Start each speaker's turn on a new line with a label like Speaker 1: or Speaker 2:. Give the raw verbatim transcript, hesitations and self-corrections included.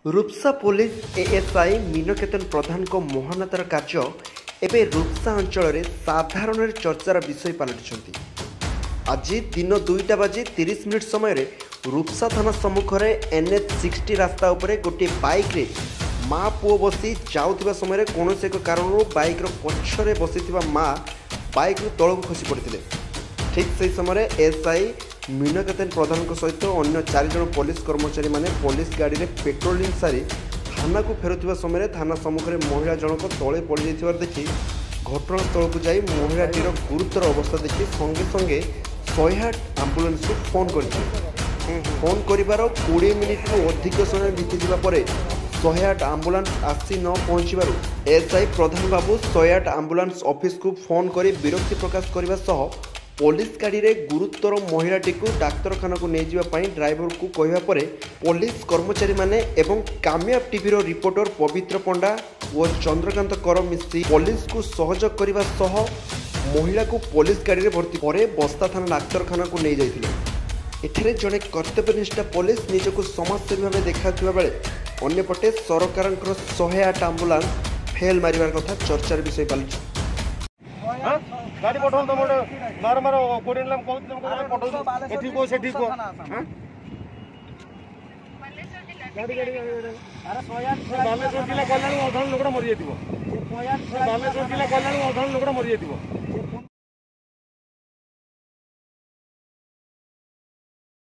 Speaker 1: Rupsa police ASI Meenketan Pradhan को महानतार कार्य एवं रूपसा अंचल साधारण चर्चार विषय पलटि। आज दिन दुईटा बाजी तीस मिनिट समय रूपसा थाना सम्मुखें एनएच सिक्सटी रास्ता उपरे गोटे बाइक रे माँ पुओ बसी जाउथिबा समय कौन एक कारण बाइक पछरे बसी माँ बाइक तलू खसी पड़ते। ठीक से समय एएसआई मीनकेतन प्रधान सहित अन्य चार जन पुलिस कर्मचारी माने पुलिस गाड़ी में पेट्रोलिंग सारी थाना को फेरुवा समय थाना सम्मुखें महिला जनक तले पड़ जाइथिबार देखि घटनास्थल को जाई महिलाटीर गुरुतर अवस्था देखि संगे संगे शहे आठ आंबुलांस को फोन कर फोन कर कोड़े मिनिट अधिक समय बीतीवा पर शहे आठ आंबुलांस आसी न पहुंचबार एएसआई प्रधान बाबू शहे आठ आंबुलांस ऑफिस को फोन कर विरक्ति प्रकाश करने सह पुलिस गाड़ी रे गुरुतर महिलाटी को डाक्तरखाना को नहीं जावाई ड्राइवर को कहवा पर पुलिस कर्मचारी माने एवं कामयाब टीवी रो रिपोर्टर पवित्र पंडा और चंद्रकांत कर मिसी पुलिस को सहयोग करने सह महिला को पुलिस गाड़ी रे भर्ती पर बस्ता थाना डाक्तरखाना को नहीं जाइथिले। एठारे जड़े कर्तव्यनिष्ठा पुलिस निजक समाजसेवी भाव देखा बेले अन्यपटे सरकार शहे आठ आंबुलांस फेल मारिबार कथा चर्चार विषय पलटि।
Speaker 2: गाड़ी पठाओ तुम मार मार कोड़ी लाम कहू तुम पठाओ एठी को सेठी को गाड़ी गाड़ी अरे बालेश्वर जिला कल्याण अधन लोकड़ा मरि जाइतिबो बालेश्वर जिला कल्याण अधन लोकड़ा मरि जाइतिबो।